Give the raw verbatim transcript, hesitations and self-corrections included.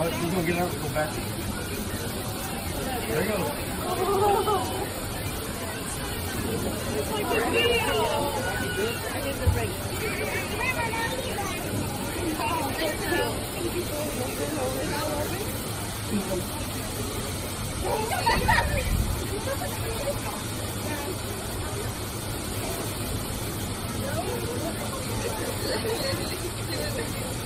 Oh, she's gonna get out and go back. There you go. It's like a video. I get the break. Oh,